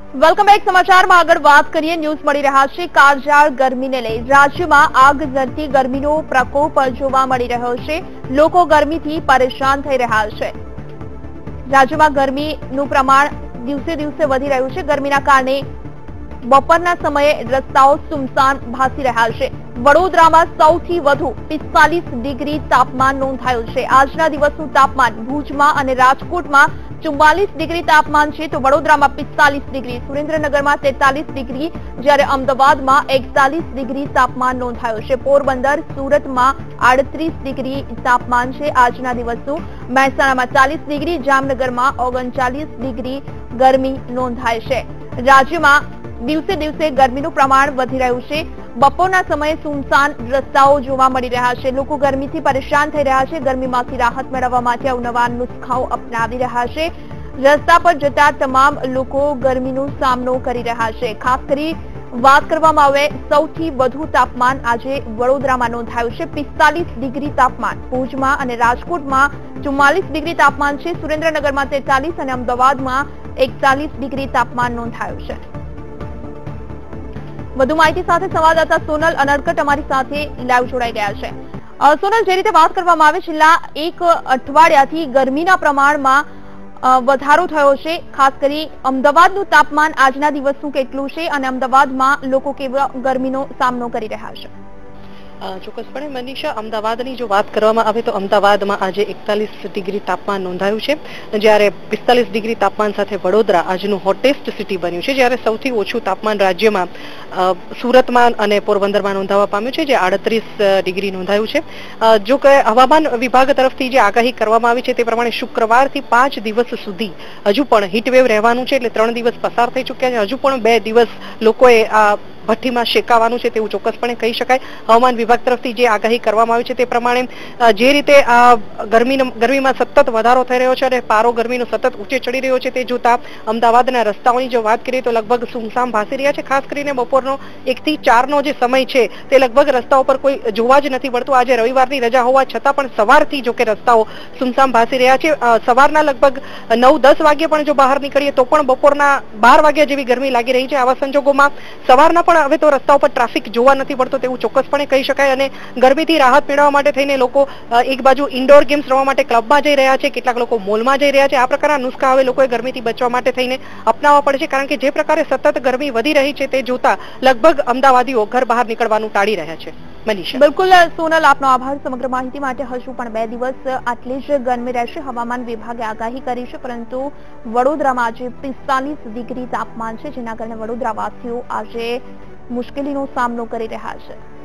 Welcome back. સમાચારમાં આગળ વાત કરીએ. ન્યૂઝ મળી રહ્યા છે કાળઝાળ ગરમીને લઈ રાજ્યમાં આગ ઝરતી ગરમીનો પ્રકોપ જોવા મળી રહ્યો છે. લોકો ગરમીથી પરેશાન થઈ રહ્યા છે. રાજ્યમાં ગરમીનું પ્રમાણ દિવસે દિવસે વધી રહ્યું છે. ગરમીના કારણે બપોરના સમયે રસ્તાઓ સુમસાન ભાસી રહ્યા છે. વડોદરામાં સૌથી વધુ 45 ડિગ્રી તાપમાન નોંધાયું છે. આજના દિવસનું તાપમાન ભુજમાં અને રાજકોટમાં 44 ડિગ્રી તાપમાન છે, તો વડોદરામાં 45 ડિગ્રી, સુરેન્દ્રનગરમાં 43 ડિગ્રી, જ્યારે અમદાવાદમાં 41 ડિગ્રી તાપમાન નોંધાયું છે. પોરબંદર, સુરતમાં 38 ડિગ્રી તાપમાન છે આજના દિવસનું. મહેસાણામાં 40 ડિગ્રી, જામનગરમાં 39 ડિગ્રી ગરમી નોંધાય છે. રાજ્યમાં દિવસે દિવસે ગરમીનું પ્રમાણ વધી રહ્યું છે. બપોરના સમયે સુમસાન રસ્તાઓ જોવા મળી રહ્યા છે. લોકો ગરમીથી પરેશાન થઈ રહ્યા છે. ગરમીમાંથી રાહત મેળવવા માટે અવનવા નુસ્ખાઓ અપનાવી રહ્યા છે. રસ્તા પર જતા તમામ લોકો ગરમીનો સામનો કરી રહ્યા છે. ખાસ કરી વાત કરવામાં આવે, સૌથી વધુ તાપમાન આજે વડોદરામાં નોંધાયું છે. 45 ડિગ્રી તાપમાન. ભુજમાં અને રાજકોટમાં 44 ડિગ્રી તાપમાન છે. સુરેન્દ્રનગરમાં 43 અને અમદાવાદમાં 41 ડિગ્રી તાપમાન નોંધાયું છે. વધુ માહિતી સાથે સંવાદદાતા સોનલ અનડકટ અમારી સાથે લાઈવ જોડાઈ ગયા છે. સોનલ, જે રીતે વાત કરવામાં આવે, છેલ્લા એક અઠવાડિયાથી ગરમીના પ્રમાણમાં વધારો થયો છે. ખાસ કરી અમદાવાદનું તાપમાન આજના દિવસનું કેટલું છે અને અમદાવાદમાં લોકો કેવા ગરમીનો સામનો કરી રહ્યા છે? ચોક્કસપણે મનીષા, અમદાવાદની જો વાત કરવામાં આવે તો અમદાવાદમાં આજે 41 ડિગ્રી તાપમાન નોંધાયું છે, જ્યારે 45 ડિગ્રી તાપમાન સાથે વડોદરા આજનું હોટેસ્ટ સિટી બન્યું છે. જ્યારે સૌથી ઓછું તાપમાન રાજ્યમાં સુરતમાં અને પોરબંદરમાં નોંધાવા પામ્યું છે, જે 38 ડિગ્રી નોંધાયું છે. જો કે હવામાન વિભાગ તરફથી જે આગાહી કરવામાં આવી છે તે પ્રમાણે શુક્રવારથી 5 દિવસ સુધી હજુ પણ હીટવેવ રહેવાનું છે. એટલે 3 દિવસ પસાર થઈ ચૂક્યા છે. હજુ પણ 2 દિવસ લોકોએ આ ભઠ્ઠીમાં શેકાવાનું છે તેવું ચોક્કસપણે કહી શકાય. હવામાન વિભાગ તરફથી જે આગાહી કરવામાં આવી છે તે પ્રમાણે જે રીતે આ ગરમીમાં સતત વધારો થઈ રહ્યો છે અને પારો ગરમીનો સતત ઊંચે ચડી રહ્યો છે તે જોતા અમદાવાદના રસ્તાઓની જો વાત કરીએ તો લગભગ સુમસામ ભાસી રહ્યા છે. ખાસ કરીને બપોરનો 1 થી 4નો જે સમય છે તે લગભગ રસ્તાઓ પર કોઈ જોવા જ નથી મળતું. આજે રવિવારની રજા હોવા છતાં પણ સવારથી જો કે રસ્તાઓ સુમસામ ભાસી રહ્યા છે. સવારના લગભગ 9-10 વાગ્યે પણ જો બહાર નીકળીએ તો પણ બપોરના 12 વાગ્યા જેવી ગરમી લાગી રહી છે. આવા સંજોગોમાં સવારના પણ હવે તો રસ્તાઓ પર ટ્રાફિક જોવા નથી પડતો તેવું ચોક્કસપણે કહી શકાય. અને ગરમીથી રાહત મેળવવા માટે થઈને લોકો એક બાજુ ઇન્ડોર ગેમ્સ રમવા માટે ક્લબમાં જઈ રહ્યા છે, કેટલાક લોકો મોલમાં જઈ રહ્યા છે. આ પ્રકારના નુસ્ખા હવે લોકોએ ગરમીથી બચવા માટે થઈને અપનાવવા પડે છે, કારણ કે જે પ્રકારે સતત ગરમી વધી રહી છે તે જોતા લગભગ અમદાવાદીઓ ઘર બહાર નીકળવાનું ટાળી રહ્યા છે. મનીષા. બિલકુલ સોનલ, આપનો આભાર સમગ્ર માહિતી માટે. હજુ પણ 2 દિવસ આટલી જ ગરમી રહેશે, હવામાન વિભાગે આગાહી કરી છે, પરંતુ વડોદરામાં આજે 45 ડિગ્રી તાપમાન છે, જેના કારણે વડોદરાવાસીઓ આજે મુશ્કેલીનો સામનો કરી રહ્યા છે.